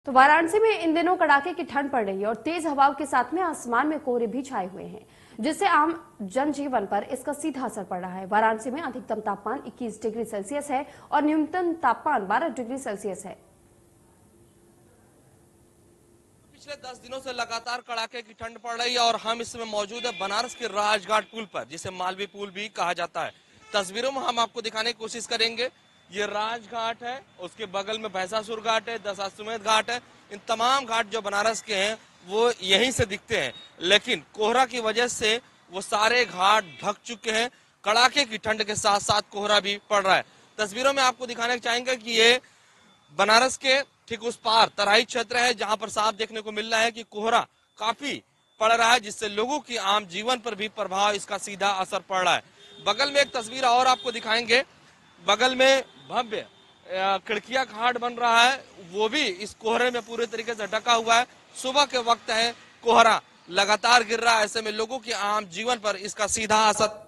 तो वाराणसी में इन दिनों कड़ाके की ठंड पड़ रही है और तेज हवाओं के साथ में आसमान में कोहरे भी छाए हुए हैं, जिससे आम जनजीवन पर इसका सीधा असर पड़ रहा है। वाराणसी में अधिकतम तापमान 21 डिग्री सेल्सियस है और न्यूनतम तापमान 12 डिग्री सेल्सियस है। पिछले 10 दिनों से लगातार कड़ाके की ठंड पड़ रही है और हम इस समय मौजूद है बनारस के राजघाट पुल पर, जिसे मालवीय पुल भी कहा जाता है। तस्वीरों में हम आपको दिखाने की कोशिश करेंगे। ये राजघाट है, उसके बगल में भैंसासुर घाट है, दशाश्वमेध घाट है। इन तमाम घाट जो बनारस के हैं वो यहीं से दिखते हैं, लेकिन कोहरा की वजह से वो सारे घाट ढक चुके हैं। कड़ाके की ठंड के साथ साथ कोहरा भी पड़ रहा है। तस्वीरों में आपको दिखाने चाहेंगे कि ये बनारस के ठीक उस पार तराई क्षेत्र है, जहां पर साफ देखने को मिल रहा है कि कोहरा काफी पड़ रहा है, जिससे लोगों की आम जीवन पर भी प्रभाव इसका सीधा असर पड़ रहा है। बगल में एक तस्वीर और आपको दिखाएंगे। बगल में भव्य खिड़किया घाट बन रहा है, वो भी इस कोहरे में पूरे तरीके से ढका हुआ है। सुबह के वक्त है, कोहरा लगातार गिर रहा है, ऐसे में लोगों की आम जीवन पर इसका सीधा असर